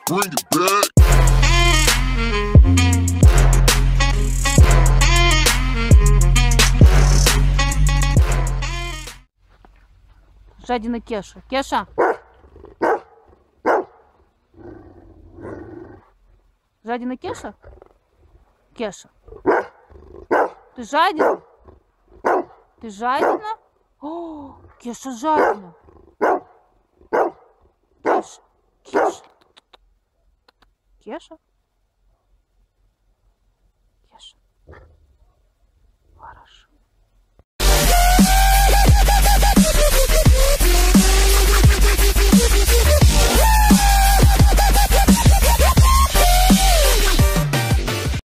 Bring it back. Жадина Кеша. Кеша? Жадина Кеша? Кеша. Ты жадина? Ты жадина? О, Кеша жадина. Кеша. Кеша. Кеша?